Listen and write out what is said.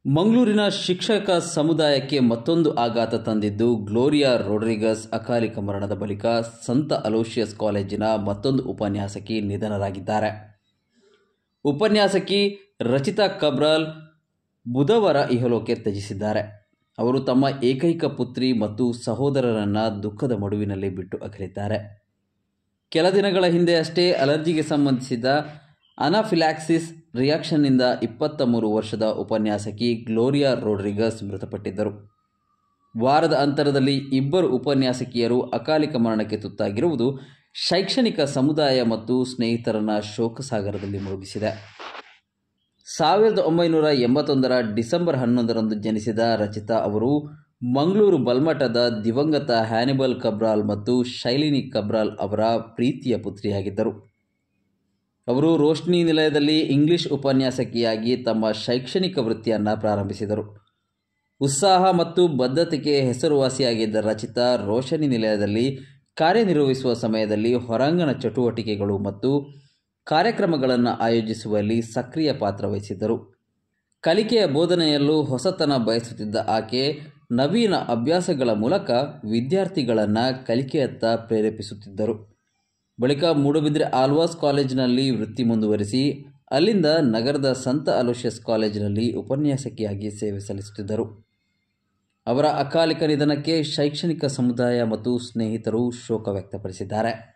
ಮಂಗಳೂರಿನ ಶಿಕ್ಷಕ ಸಮುದಾಯಕ್ಕೆ ಮತ್ತೊಂದು ಆಘಾತ ತಂದಿದ್ದು ಗ್ಲೋರಿಯಾ ರೋಡ್ರಿಗಸ್ ಅಕಾಲಿಕ ಮರಣದ ಬಳಿಕ ಸಂತ ಅಲೋಷಿಯಸ್ ಕಾಲೇಜಿನ ಮತ್ತೊಂದು ಉಪನ್ಯಾಸಕಿ ನಿಧನರಾಗಿದ್ದಾರೆ. ಉಪನ್ಯಾಸಕಿ ರಚಿತಾ ಕಬ್ರಾಲ್ ಬುಧವಾರ ಇಹಲೋಕ ತ್ಯಜಿಸಿದ್ದಾರೆ. ಅವರು ತಮ್ಮ ಏಕೈಕ ಪುತ್ರಿ ಮತ್ತು ಸಹೋದರರನ್ನು ದುಃಖದ ಮಡುವಿನಲ್ಲಿ ಬಿಟ್ಟು ಅಗಲಿದ್ದಾರೆ. ಕೆಲ ದಿನಗಳ ಹಿಂದೆ ಅಷ್ಟೇ ಅಲರ್ಜಿಗೆ ಸಂಬಂಧಿಸಿದ ಅನಾಫಿಲಾಕ್ಸಿಸ್ ರಿಯಾಕ್ಷನ್ನಿಂದ 23 ವರ್ಷದ ಉಪನ್ಯಾಸಕಿ ಗ್ಲೋರಿಯಾ ರೋಡ್ರಿಗಸ್ ಮೃತಪಟ್ಟಿದ್ದರು. ವಾರದ ಅಂತರದಲ್ಲಿ ಇಬ್ಬರು ಉಪನ್ಯಾಸಕಿಯರು ಅಕಾಲಿಕ ಮರಣಕ್ಕೆ ತುತ್ತಾಗಿರುವುದು ಶೈಕ್ಷಣಿಕ ಸಮುದಾಯ ಮತ್ತು ಸ್ನೇಹಿತರನ್ನು ಶೋಕಸಾಗರದಲ್ಲಿ ಮುಳುಗಿಸಿದೆ. 1981ರ ಡಿಸೆಂಬರ್ 11ರಂದು ಜನಿಸಿದ ರಚಿತಾ ಅವರು ಮಂಗಳೂರು ಬಲ್ಮಠದ ದಿವಂಗತ ಹ್ಯಾನಿಬಲ್ ಕಬ್ರಾಲ್ ಮತ್ತು ಶೈಲಿನಿ ಕಬ್ರಾಲ್ ಅವರ ಪ್ರೀತಿಯ ಪುತ್ರಿಯಾಗಿದ್ದರು. ಅವರು ರೋಶ್ನಿ ನಿಲಯದಲ್ಲಿ ಇಂಗ್ಲಿಷ್ ಉಪನ್ಯಾಸಕಿಯಾಗಿ ತಮ್ಮ ಶೈಕ್ಷಣಿಕ ವೃತ್ತಿಯನ್ನು ಪ್ರಾರಂಭಿಸಿದರು. ಉತ್ಸಾಹ ಮತ್ತು ಬದ್ಧತೆಗೆ ಹೆಸರುವಾಸಿಯಾಗಿದ್ದ ರಚಿತಾ ರೋಶನಿ ನಿಲಯದಲ್ಲಿ ಕಾರ್ಯನಿರ್ವಹಿಸುವ ಸಮಯದಲ್ಲಿ ಹೊರಾಂಗಣ ಚಟುವಟಿಕೆಗಳು ಮತ್ತು ಕಾರ್ಯಕ್ರಮಗಳನ್ನು ಆಯೋಜಿಸುವಲ್ಲಿ ಸಕ್ರಿಯ ಪಾತ್ರ ವಹಿಸಿದ್ದರು. ಕಲಿಕೆಯ ಬೋಧನೆಯಲ್ಲೂ ಹೊಸತನ ಬಯಸುತ್ತಿದ್ದ ಆಕೆ ನವೀನ ಅಭ್ಯಾಸಗಳ ಮೂಲಕ ವಿದ್ಯಾರ್ಥಿಗಳನ್ನು ಕಲಿಕೆಯತ್ತ ಪ್ರೇರೇಪಿಸುತ್ತಿದ್ದರು. ಬಳಿಕ ಮೂಡುಬಿದ್ರೆ ಆಳ್ವಾಸ್ ಕಾಲೇಜಿನಲ್ಲಿ ವೃತ್ತಿ ಮುಂದುವರಿಸಿ ಅಲ್ಲಿಂದ ನಗರದ ಸಂತ ಅಲೋಷಿಯಸ್ ಕಾಲೇಜಿನಲ್ಲಿ ಉಪನ್ಯಾಸಕಿಯಾಗಿ ಸೇವೆ ಸಲ್ಲಿಸುತ್ತಿದ್ದರು. ಅವರ ಅಕಾಲಿಕ ನಿಧನಕ್ಕೆ ಶೈಕ್ಷಣಿಕ ಸಮುದಾಯ ಮತ್ತು ಸ್ನೇಹಿತರು ಶೋಕ ವ್ಯಕ್ತಪಡಿಸಿದ್ದಾರೆ.